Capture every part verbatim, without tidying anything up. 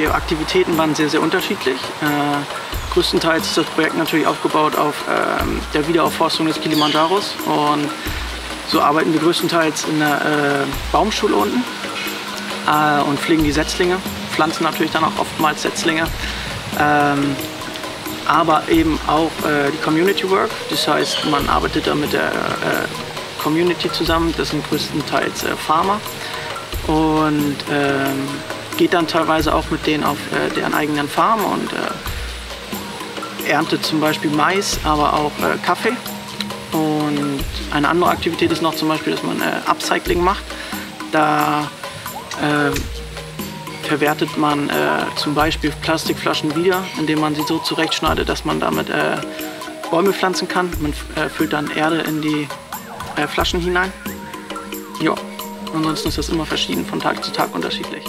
die Aktivitäten waren sehr, sehr unterschiedlich. Äh, größtenteils ist das Projekt natürlich aufgebaut auf ähm, der Wiederaufforstung des Kilimandscharos. Und so arbeiten wir größtenteils in der äh, Baumschule unten äh, und pflegen die Setzlinge, pflanzen natürlich dann auch oftmals Setzlinge. Ähm, aber eben auch äh, die Community Work, das heißt, man arbeitet da mit der äh, Community zusammen, das sind größtenteils äh, Farmer und ähm, geht dann teilweise auch mit denen auf äh, deren eigenen Farm und äh, erntet zum Beispiel Mais, aber auch äh, Kaffee. Und eine andere Aktivität ist noch zum Beispiel, dass man äh, Upcycling macht. Da äh, verwertet man äh, zum Beispiel Plastikflaschen wieder, indem man sie so zurechtschneidet, dass man damit äh, Bäume pflanzen kann. Man äh, füllt dann Erde in die äh, Flaschen hinein. Ja, ansonsten ist das immer verschieden, von Tag zu Tag unterschiedlich.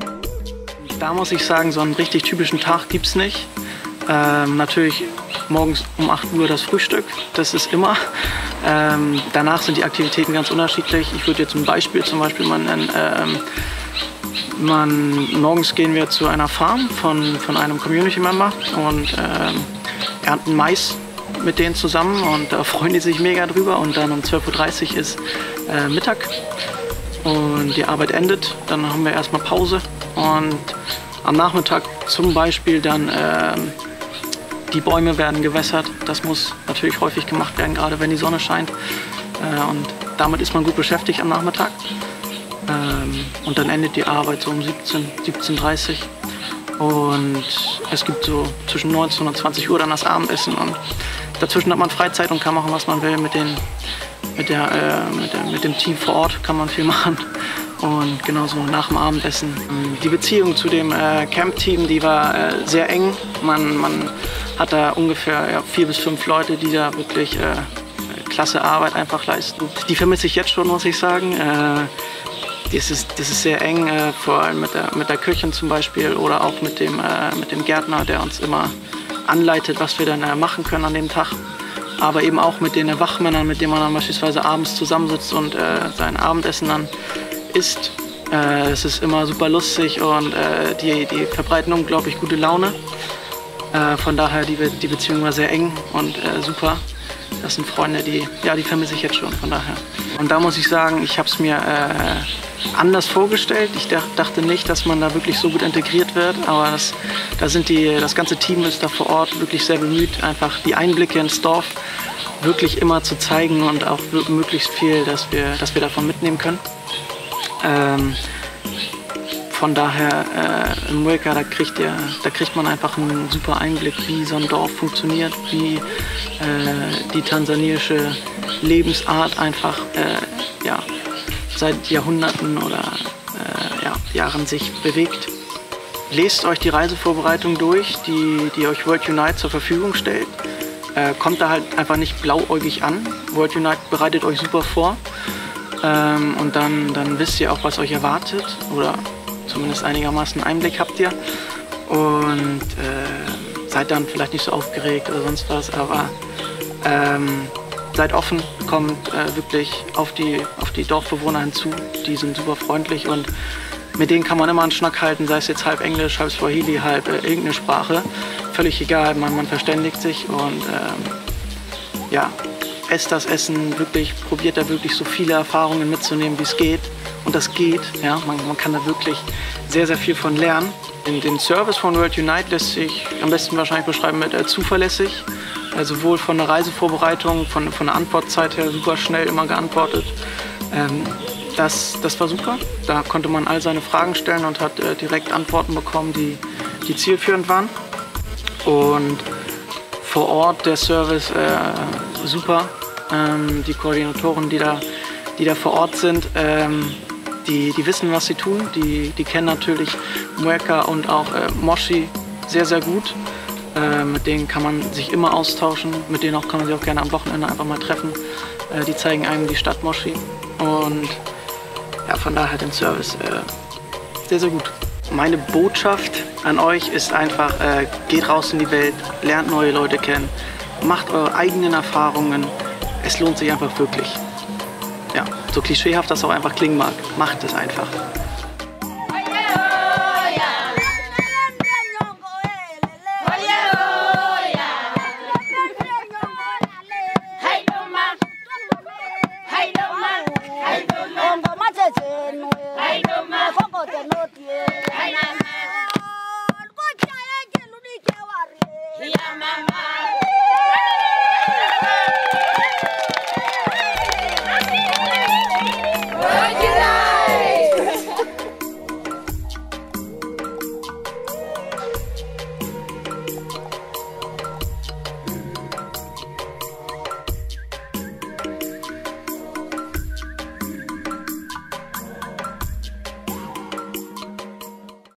Da muss ich sagen, so einen richtig typischen Tag gibt es nicht. Ähm, natürlich morgens um acht Uhr das Frühstück, das ist immer. Ähm, danach sind die Aktivitäten ganz unterschiedlich. Ich würde jetzt ein Beispiel zum Beispiel mal nennen. Ähm, man, morgens gehen wir zu einer Farm von, von einem Community-Member und ähm, ernten Mais mit denen zusammen und da freuen die sich mega drüber. Und dann um zwölf Uhr dreißig ist äh, Mittag und die Arbeit endet. Dann haben wir erstmal Pause und am Nachmittag zum Beispiel dann äh, die Bäume werden gewässert. Das muss natürlich häufig gemacht werden, gerade wenn die Sonne scheint. Äh, und damit ist man gut beschäftigt am Nachmittag. Ähm, und dann endet die Arbeit so um siebzehn, siebzehn Uhr dreißig. Und es gibt so zwischen neunzehn und zwanzig Uhr dann das Abendessen. Und dazwischen hat man Freizeit und kann machen, was man will. Mit, den, mit, der, äh, mit, der, mit dem Team vor Ort kann man viel machen. Und genauso nach dem Abendessen. Die Beziehung zu dem äh, Camp-Team, die war äh, sehr eng. Man, man hat da ungefähr ja, vier bis fünf Leute, die da wirklich äh, klasse Arbeit einfach leisten. Die vermisse ich jetzt schon, muss ich sagen. Äh, das, ist, das ist sehr eng, äh, vor allem mit der, mit der Köchin zum Beispiel oder auch mit dem, äh, mit dem Gärtner, der uns immer anleitet, was wir dann äh, machen können an dem Tag. Aber eben auch mit den Wachmännern, mit denen man dann beispielsweise abends zusammensitzt und äh, sein Abendessen dann isst. Äh, es ist immer super lustig und äh, die, die verbreiten unglaublich gute Laune. Äh, von daher, die, die Beziehung war sehr eng und äh, super. Das sind Freunde, die, ja, die vermisse ich jetzt schon, von daher. Und da muss ich sagen, ich habe es mir äh, anders vorgestellt. Ich dachte nicht, dass man da wirklich so gut integriert wird, aber das, da sind die, das ganze Team ist da vor Ort wirklich sehr bemüht, einfach die Einblicke ins Dorf wirklich immer zu zeigen und auch möglichst viel, dass wir, dass wir davon mitnehmen können. Ähm, von daher äh, im Mueca, da kriegt, ihr, da kriegt man einfach einen super Einblick, wie so ein Dorf funktioniert, wie äh, die tansaniische Lebensart einfach äh, ja, seit Jahrhunderten oder äh, ja, Jahren sich bewegt. Lest euch die Reisevorbereitung durch, die, die euch World Unite zur Verfügung stellt. Äh, kommt da halt einfach nicht blauäugig an. World Unite bereitet euch super vor. Ähm, und dann, dann wisst ihr auch, was euch erwartet oder zumindest einigermaßen Einblick habt ihr und äh, seid dann vielleicht nicht so aufgeregt oder sonst was, aber ähm, seid offen, kommt äh, wirklich auf die, auf die Dorfbewohner hinzu, die sind super freundlich und mit denen kann man immer einen Schnack halten, sei es jetzt halb Englisch, halb Swahili, halb äh, irgendeine Sprache, völlig egal, man, man verständigt sich und ähm, ja, esst das Essen, wirklich, probiert da wirklich so viele Erfahrungen mitzunehmen, wie es geht. Und das geht, ja, man, man kann da wirklich sehr, sehr viel von lernen. Den, den Service von World Unite lässt sich am besten wahrscheinlich beschreiben mit äh, zuverlässig. Äh, sowohl von der Reisevorbereitung, von, von der Antwortzeit her super schnell immer geantwortet. Ähm, das, das war super. Da konnte man all seine Fragen stellen und hat äh, direkt Antworten bekommen, die, die zielführend waren. Und vor Ort der Service äh, super. Ähm, die Koordinatoren, die da, die da vor Ort sind, ähm, die, die wissen, was sie tun. Die, die kennen natürlich Mueca und auch äh, Moshi sehr, sehr gut. Äh, mit denen kann man sich immer austauschen. Mit denen auch kann man sich auch gerne am Wochenende einfach mal treffen. Äh, die zeigen einem die Stadt Moshi. Und ja, von daher den Service äh, sehr, sehr gut. Meine Botschaft an euch ist einfach, äh, geht raus in die Welt, lernt neue Leute kennen, macht eure eigenen Erfahrungen. Es lohnt sich einfach wirklich. Ja, so klischeehaft das auch einfach klingen mag, macht es einfach.